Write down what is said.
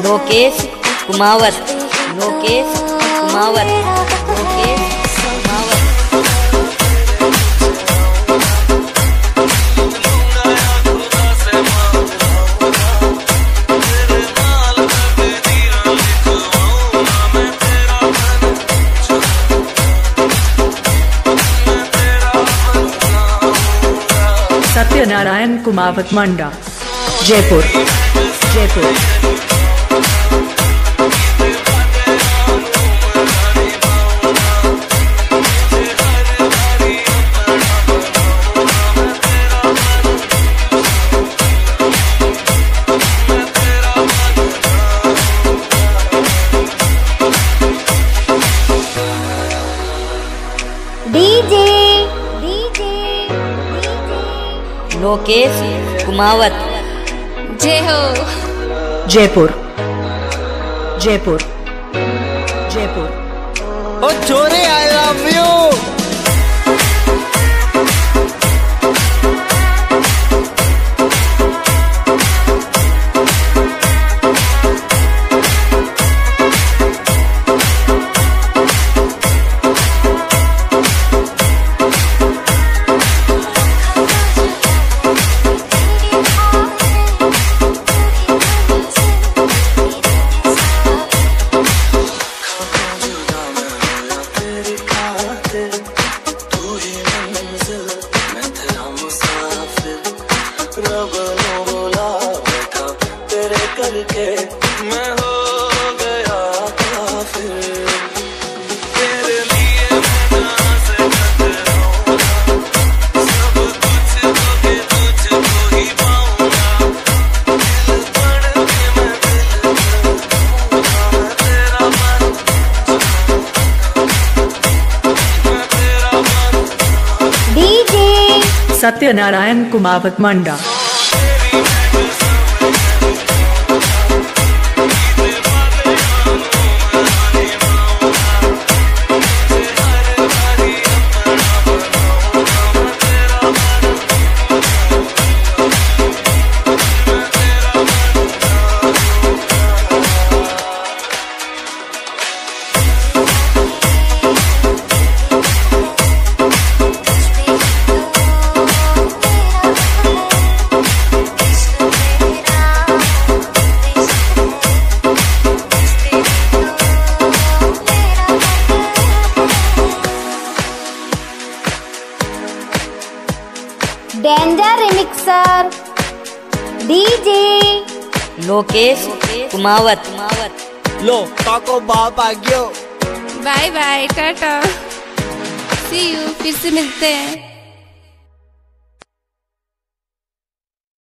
Lokesh Kumawat, Lokesh Kumawat, Lokesh Kumawat. Satyanarayan Kumawat Manda, Jaipur, Jaipur. DJ Lokesh Kumawat, जय हो। जयपुर, जयपुर, जयपुर। ओ छोरे आई लव यू। करके मैं हो गया काफिर, तेरे लिए मैं जहाँ से टकराऊंगा, सब कुछ होके तुझको ही पाऊंगा, दिल पढ़ के मैं दिल करूंगा, मैं तेरा बन, मैं तेरा बन। DJ Satyanarayan Kumawat Manda. Danger remixer, DJ Lokesh Kumawat. लो काको बाप आ गयो। Bye bye, tata, see you, फिर से मिलते हैं।